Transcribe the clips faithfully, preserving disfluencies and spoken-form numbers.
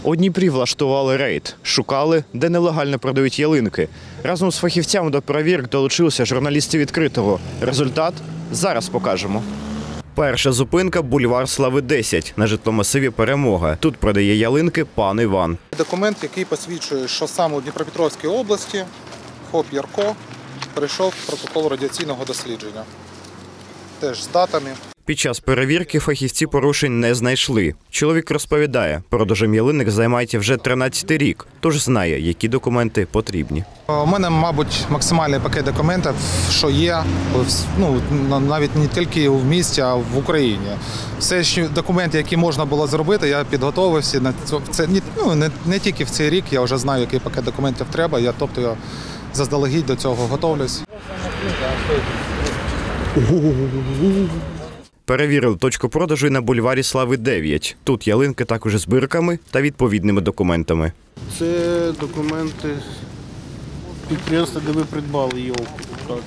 У Дніпрі влаштували рейд. Шукали, де нелегально продають ялинки. Разом з фахівцями до перевірок долучилися журналісти «Відкритого». Результат зараз покажемо. Перша зупинка – бульвар Слави, десять, на житломасиві «Перемога». Тут продає ялинки пан Іван. Документ, який посвідчує, що саме у Дніпропетровській області ФОП «Ярко» перейшов протокол радіаційного дослідження. Теж з датами. Під час перевірки фахівці порушень не знайшли. Чоловік розповідає, продажем ялинок займається вже тринадцятий рік, тож знає, які документи потрібні. У мене, мабуть, максимальний пакет документів, що є, ну, навіть не тільки в місті, а в Україні. Все, що документи, які можна було зробити, я підготовився. Це ну, не, не тільки в цей рік, я вже знаю, який пакет документів треба, я, тобто я заздалегідь до цього готовлюсь. Перевірили точку продажу і на бульварі Слави, дев'ять. Тут ялинки також з бирками та відповідними документами. Це документи підприємства, де ви придбали його. Так.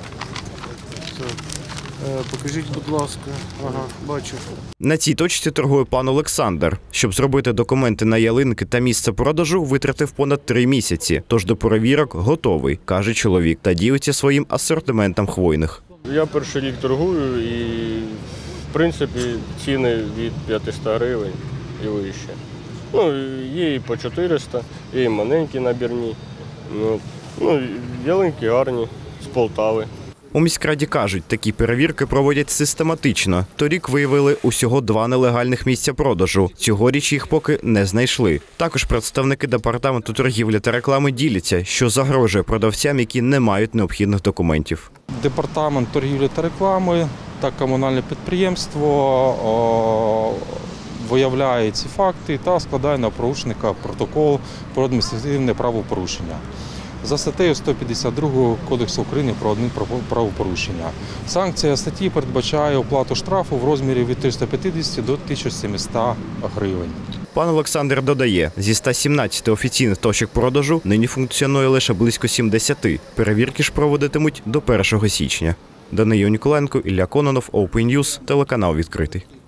Покажіть, будь ласка. Ага, бачу. На цій точці торгує пан Олександр. Щоб зробити документи на ялинки та місце продажу, витратив понад три місяці. Тож до перевірок готовий, каже чоловік, та ділиться своїм асортиментом хвойних. Я перший рік торгую і, в принципі, ціни від п'ятисот гривень і вище. Ну, є і по чотириста, є і маленькі набірні. Ну, ну, ялинки гарні, з Полтави. У міськраді кажуть, такі перевірки проводять систематично. Торік виявили усього два нелегальних місця продажу. Цьогоріч їх поки не знайшли. Також представники департаменту торгівлі та реклами діляться, що загрожує продавцям, які не мають необхідних документів. Департамент торгівлі та реклами та комунальне підприємство о, виявляє ці факти та складає на порушника протокол про адміністративне правопорушення за статтею сто п'ятдесят два Кодексу України про адмінправопорушення. Санкція статті передбачає оплату штрафу в розмірі від трьохсот п'ятдесят до тисячі сімсот гривень. Пан Олександр додає, зі ста сімнадцяти офіційних точок продажу нині функціонує лише близько сімдесяти. Перевірки ж проводитимуть до першого січня. Даниїл Ніколенко, Ілля Кононов, Open News, телеканал «Відкритий».